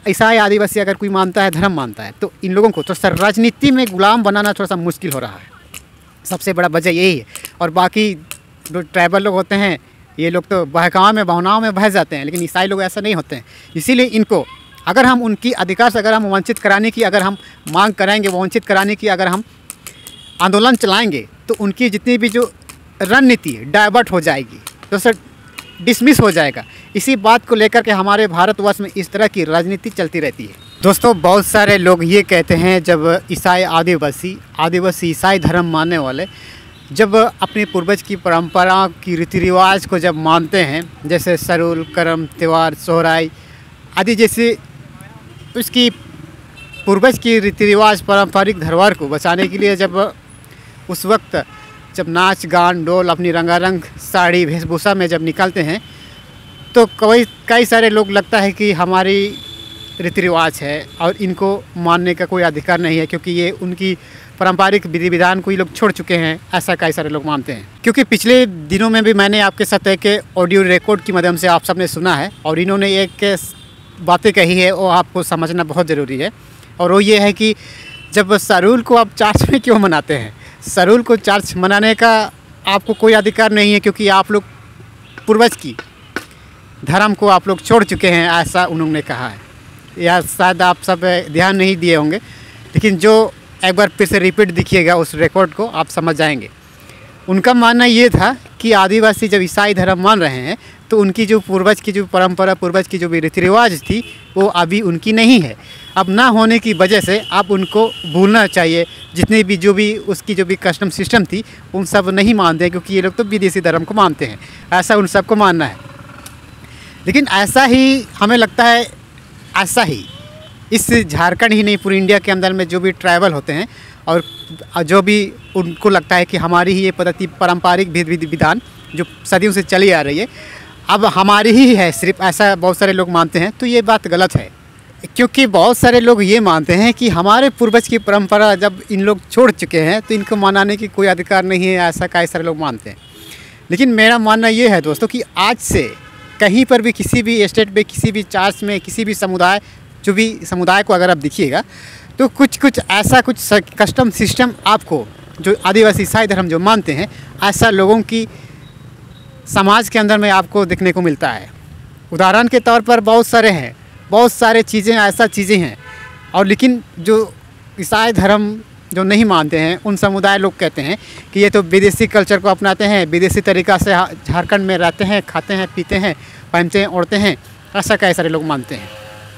ईसाई आदिवासी अगर कोई मानता है, धर्म मानता है, तो इन लोगों को तो सर राजनीति में गुलाम बनाना थोड़ा सा मुश्किल हो रहा है। सबसे बड़ा वजह यही है। और बाकी जो ट्राइबल लोग होते हैं, ये लोग तो बहकाव में, भावनाओं में बह जाते हैं, लेकिन ईसाई लोग ऐसा नहीं होते हैं। इसीलिए इनको अगर हम उनकी अधिकार से अगर हम वंचित कराने की अगर हम मांग करेंगे, वंचित कराने की अगर हम आंदोलन चलाएंगे, तो उनकी जितनी भी जो रणनीति डाइवर्ट हो जाएगी, तो सर डिसमिस हो जाएगा। इसी बात को लेकर के हमारे भारतवर्ष में इस तरह की राजनीति चलती रहती है। दोस्तों, बहुत सारे लोग ये कहते हैं, जब ईसाई आदिवासी ईसाई धर्म मानने वाले जब अपने पूर्वज की परंपरा की रीति रिवाज को जब मानते हैं, जैसे सरूल, करम, त्यौहार, सोहराई आदि जैसे उसकी पूर्वज की रीति रिवाज पारंपरिक धरोहर को बचाने के लिए जब उस वक्त जब नाच गान डोल अपनी रंगारंग साड़ी वेशभूषा में जब निकलते हैं, तो कई सारे लोग लगता है कि हमारी रीति रिवाज है और इनको मानने का कोई अधिकार नहीं है, क्योंकि ये उनकी पारंपरिक विधि विधान को ये लोग छोड़ चुके हैं, ऐसा कई सारे लोग मानते हैं। क्योंकि पिछले दिनों में भी मैंने आपके साथ एक ऑडियो रिकॉर्ड की माध्यम से आप सबने सुना है, और इन्होंने एक बातें कही है वो आपको समझना बहुत ज़रूरी है। और वो ये है कि जब सरूल को आप चर्च में क्यों मनाते हैं? सरूल को चर्च मनाने का आपको कोई अधिकार नहीं है, क्योंकि आप लोग पूर्वज की धर्म को आप लोग छोड़ चुके हैं, ऐसा उन्होंने कहा है। या शायद आप सब ध्यान नहीं दिए होंगे, लेकिन जो एक बार फिर से रिपीट दिखिएगा उस रिकॉर्ड को, आप समझ जाएंगे। उनका मानना ये था कि आदिवासी जब ईसाई धर्म मान रहे हैं, तो उनकी जो पूर्वज की जो परंपरा, पूर्वज की जो भी रीति रिवाज थी, वो अभी उनकी नहीं है। अब ना होने की वजह से आप उनको भूलना चाहिए। जितनी भी जो भी उसकी जो भी कस्टम सिस्टम थी, उन सब नहीं मानते हैं, क्योंकि ये लोग तो विदेशी धर्म को मानते हैं, ऐसा उन सबको मानना है। लेकिन ऐसा ही हमें लगता है, ऐसा ही इस झारखंड ही नहीं पूरी इंडिया के अंदर में जो भी ट्राइबल होते हैं और जो भी उनको लगता है कि हमारी ही ये पद्धति पारंपरिक विधि विधान जो सदियों से चली आ रही है अब हमारी ही है सिर्फ, ऐसा बहुत सारे लोग मानते हैं। तो ये बात गलत है, क्योंकि बहुत सारे लोग ये मानते हैं कि हमारे पूर्वज की परंपरा जब इन लोग छोड़ चुके हैं तो इनको मनाने की कोई अधिकार नहीं है, ऐसा कई सारे लोग मानते हैं। लेकिन मेरा मानना ये है दोस्तों कि आज से कहीं पर भी किसी भी स्टेट में, किसी भी चर्च में, किसी भी समुदाय, जो भी समुदाय को अगर आप देखिएगा, तो कुछ ऐसा कुछ कस्टम सिस्टम आपको जो आदिवासी ईसाई धर्म जो मानते हैं, ऐसा लोगों की समाज के अंदर में आपको देखने को मिलता है। उदाहरण के तौर पर बहुत सारे हैं, बहुत सारे चीज़ें ऐसा चीज़ें हैं। और लेकिन जो ईसाई धर्म जो नहीं मानते हैं, उन समुदाय लोग कहते हैं कि ये तो विदेशी कल्चर को अपनाते हैं, विदेशी तरीक़ा से झारखंड में रहते हैं, खाते हैं, पीते हैं, पहनते हैं, ओढ़ते हैं, ऐसा कई सारे लोग मानते हैं।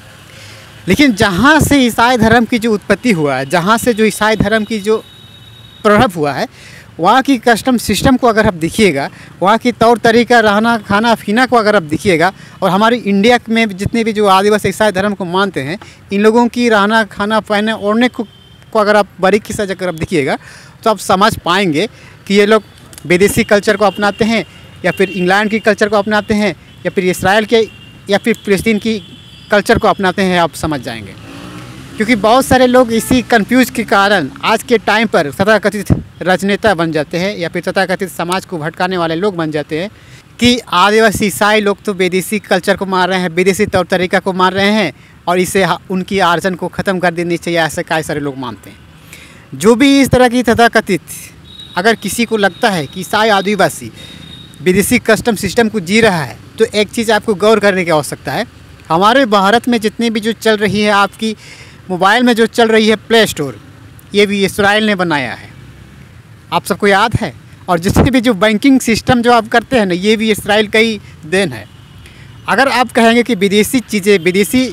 लेकिन जहाँ से ईसाई धर्म की जो उत्पत्ति हुआ है, जहाँ से जो ईसाई धर्म की जो प्रभाव हुआ है, वहाँ की कस्टम सिस्टम को अगर आप देखिएगा, वहाँ की तौर तरीका, रहना खाना पीना को अगर आप देखिएगा, और हमारी इंडिया में जितने भी जो आदिवासी ईसाई धर्म को मानते हैं, इन लोगों की रहना खाना पहनने ओढ़ने को अगर आप बारीकी से अगर आप देखिएगा, तो आप समझ पाएंगे कि ये लोग विदेशी कल्चर को अपनाते हैं, या फिर इंग्लैंड की कल्चर को अपनाते हैं, या फिर इसराइल के या फिर फिलिस्तीन की कल्चर को अपनाते हैं, आप समझ जाएंगे। क्योंकि बहुत सारे लोग इसी कंफ्यूज के कारण आज के टाइम पर तथाकथित राजनेता बन जाते हैं, या फिर तथाकथित समाज को भटकाने वाले लोग बन जाते हैं कि आदिवासी ईसाई लोग तो विदेशी कल्चर को मार रहे हैं, विदेशी तौर तरीका को मार रहे हैं, और इसे उनकी आर्जन को ख़त्म कर देनी चाहिए, ऐसे कई सारे लोग मानते हैं। जो भी इस तरह की तथाकथित अगर किसी को लगता है कि ईसाई आदिवासी विदेशी कस्टम सिस्टम को जी रहा है, तो एक चीज़ आपको गौर करने की आवश्यकता है। हमारे भारत में जितनी भी जो चल रही है, आपकी मोबाइल में जो चल रही है प्ले स्टोर, ये भी इसराइल ने बनाया है, आप सबको याद है। और जितने भी जो बैंकिंग सिस्टम जो आप करते हैं ना, ये भी इसराइल का ही देन है। अगर आप कहेंगे कि विदेशी चीज़ें, विदेशी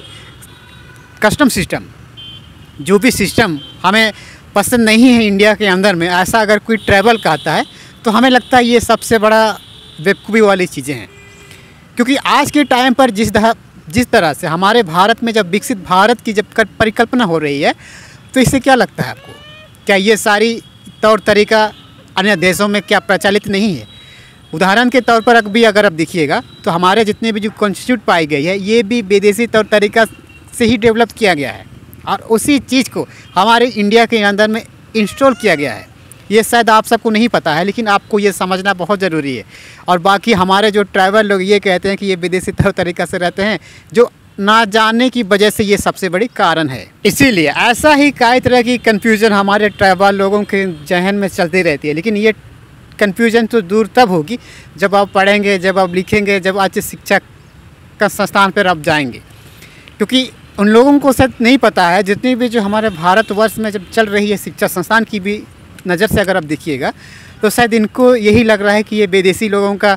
कस्टम सिस्टम, जो भी सिस्टम हमें पसंद नहीं है इंडिया के अंदर में, ऐसा अगर कोई ट्रैवल कहता है, तो हमें लगता है ये सबसे बड़ा बेवकूफ़ी वाली चीज़ें हैं। क्योंकि आज के टाइम पर जिस तरह से हमारे भारत में जब विकसित भारत की जब परिकल्पना हो रही है, तो इससे क्या लगता है आपको, क्या ये सारी तौर तरीका अन्य देशों में क्या प्रचलित नहीं है? उदाहरण के तौर पर भी अगर आप देखिएगा, तो हमारे जितने भी जो कॉन्स्टिट्यूट पाई गई है, ये भी विदेशी तौर तरीका से ही डेवलप किया गया है, और उसी चीज़ को हमारे इंडिया के अंदर में इंस्टॉल किया गया है। ये शायद आप सबको नहीं पता है, लेकिन आपको ये समझना बहुत ज़रूरी है। और बाकी हमारे जो ट्राइबल लोग ये कहते हैं कि ये विदेशी तौर तरीका से रहते हैं, जो ना जानने की वजह से ये सबसे बड़ी कारण है। इसीलिए ऐसा ही कई तरह की कन्फ्यूज़न हमारे ट्राइबल लोगों के जहन में चलती रहती है। लेकिन ये कन्फ्यूज़न तो दूर तब होगी जब आप पढ़ेंगे, जब आप लिखेंगे, जब अच्छे शिक्षा का संस्थान पर आप जाएंगे। क्योंकि उन लोगों को शायद नहीं पता है, जितनी भी जो हमारे भारतवर्ष में जब चल रही है शिक्षा संस्थान की भी नज़र से अगर आप देखिएगा तो शायद इनको यही लग रहा है कि ये विदेशी लोगों का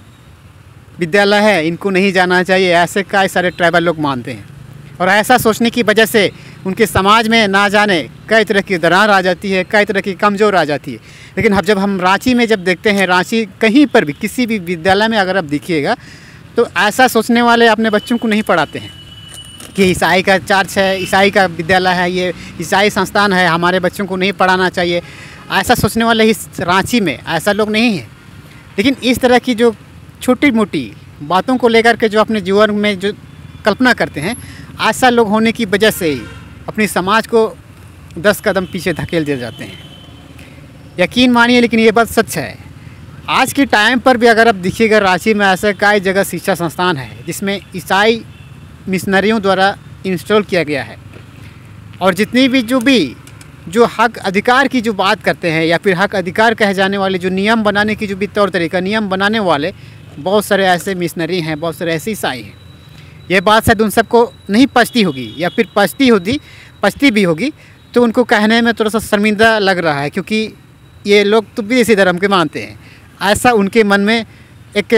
विद्यालय है, इनको नहीं जाना चाहिए, ऐसे कई सारे ट्राइबल लोग मानते हैं। और ऐसा सोचने की वजह से उनके समाज में ना जाने कई तरह की दरार आ जाती है, कई तरह की कमज़ोर आ जाती है। लेकिन अब जब हम रांची में जब देखते हैं, रांची कहीं पर भी किसी भी विद्यालय में अगर आप देखिएगा तो ऐसा सोचने वाले अपने बच्चों को नहीं पढ़ाते हैं कि ईसाई का चर्च है, ईसाई का विद्यालय है, ये ईसाई संस्थान है, हमारे बच्चों को नहीं पढ़ाना चाहिए। ऐसा सोचने वाले इस रांची में ऐसा लोग नहीं हैं। लेकिन इस तरह की जो छोटी मोटी बातों को लेकर के जो अपने जीवन में जो कल्पना करते हैं, ऐसा लोग होने की वजह से ही अपनी समाज को 10 कदम पीछे धकेल दिए जाते हैं। यकीन मानिए, लेकिन ये बात सच है। आज के टाइम पर भी अगर आप देखिएगा, रांची में ऐसे कई जगह शिक्षा संस्थान है जिसमें ईसाई मिशनरियों द्वारा इंस्टॉल किया गया है। और जितनी भी जो हक अधिकार की जो बात करते हैं या फिर हक अधिकार कहे जाने वाले जो नियम बनाने की जो भी तौर तरीका, नियम बनाने वाले बहुत सारे ऐसे मिशनरी हैं, बहुत सारे ऐसे ईसाई हैं। ये बात शायद उन सबको नहीं पचती होगी, या फिर पचती भी होगी तो उनको कहने में थोड़ा सा शर्मिंदा लग रहा है, क्योंकि ये लोग तो विदेशी धर्म के मानते हैं। ऐसा उनके मन में एक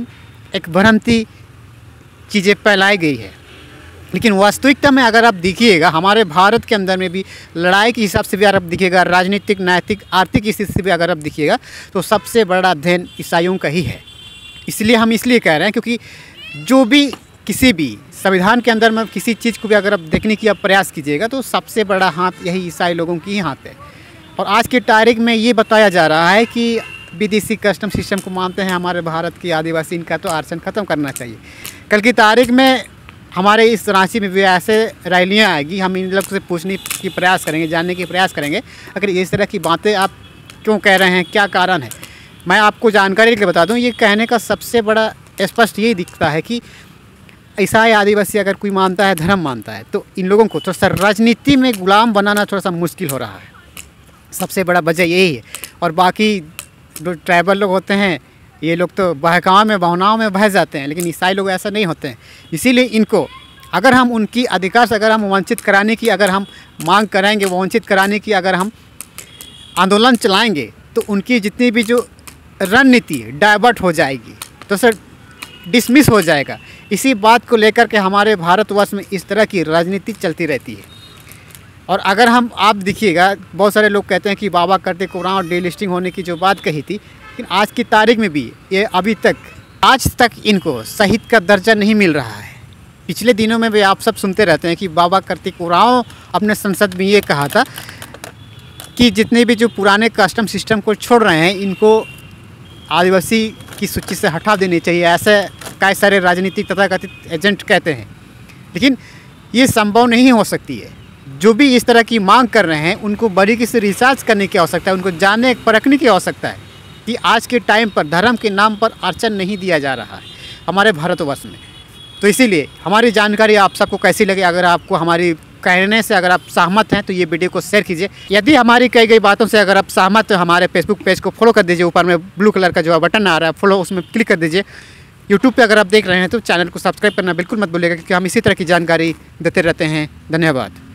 भ्रांति चीज़ें फैलाई गई है। लेकिन वास्तविकता में अगर आप देखिएगा, हमारे भारत के अंदर में भी लड़ाई के हिसाब से भी अगर आप देखिएगा, राजनीतिक, नैतिक, आर्थिक स्थिति से भी अगर आप देखिएगा तो सबसे बड़ा अध्ययन ईसाइयों का ही है। इसलिए हम कह रहे हैं क्योंकि जो भी किसी भी संविधान के अंदर में किसी चीज़ को भी अगर आप देखने की आप प्रयास कीजिएगा तो सबसे बड़ा हाथ यही ईसाई लोगों की ही हाथ है। और आज की तारीख में ये बताया जा रहा है कि विदेशी कस्टम सिस्टम को मानते हैं हमारे भारत के आदिवासी, इनका तो आरक्षण ख़त्म करना चाहिए। कल की तारीख में हमारे इस रांची में भी ऐसे रैलियाँ आएगी, हम इन लोग से पूछने की प्रयास करेंगे, जानने की प्रयास करेंगे अगर इस तरह की बातें आप क्यों कह रहे हैं, क्या कारण है। मैं आपको जानकारी लेकर बता दूं, ये कहने का सबसे बड़ा स्पष्ट यही दिखता है कि ईसाई आदिवासी अगर कोई मानता है, धर्म मानता है, तो इन लोगों को थोड़ा सा राजनीति में गुलाम बनाना थोड़ा सा मुश्किल हो रहा है। सबसे बड़ा वजह यही है। और बाकी जो ट्राइबल लोग होते हैं, ये लोग तो बहकाव में, भावनाओं में बह जाते हैं, लेकिन ईसाई लोग ऐसा नहीं होते हैं। इसीलिए इनको अगर हम उनकी अधिकार से अगर हम वंचित कराने की अगर हम मांग करेंगे, वंचित कराने की अगर हम आंदोलन चलाएंगे तो उनकी जितनी भी जो रणनीति डाइवर्ट हो जाएगी, तो सर डिसमिस हो जाएगा। इसी बात को लेकर के हमारे भारतवर्ष में इस तरह की राजनीति चलती रहती है। और अगर आप देखिएगा, बहुत सारे लोग कहते हैं कि बाबा करतिक उरांव डीलिस्टिंग होने की जो बात कही थी, लेकिन आज की तारीख में भी ये अभी तक आज तक इनको शहीद का दर्जा नहीं मिल रहा है। पिछले दिनों में भी आप सब सुनते रहते हैं कि बाबा करतिक उरांव अपने संसद में ये कहा था कि जितने भी जो पुराने कस्टम सिस्टम को छोड़ रहे हैं, इनको आदिवासी की सूची से हटा देनी चाहिए, ऐसे कई सारे राजनीतिक तथाकथित एजेंट कहते हैं। लेकिन ये संभव नहीं हो सकती है। जो भी इस तरह की मांग कर रहे हैं उनको बारीकी से रिसर्च करने की आवश्यकता है, उनको जानने परखने की आवश्यकता है कि आज के टाइम पर धर्म के नाम पर आरक्षण नहीं दिया जा रहा है हमारे भारतवर्ष में। तो इसीलिए हमारी जानकारी आप सबको कैसी लगी, अगर आपको हमारी कहने से अगर आप सहमत हैं तो ये वीडियो को शेयर कीजिए। यदि हमारी कही गई बातों से अगर आप सहमत हैं, हमारे फेसबुक पेज को फॉलो कर दीजिए। ऊपर में ब्लू कलर का जो बटन आ रहा है फॉलो, उसमें क्लिक कर दीजिए। यूट्यूब पे अगर आप देख रहे हैं तो चैनल को सब्सक्राइब करना बिल्कुल मत भूलिएगा, क्योंकि हम इसी तरह की जानकारी देते रहते हैं। धन्यवाद।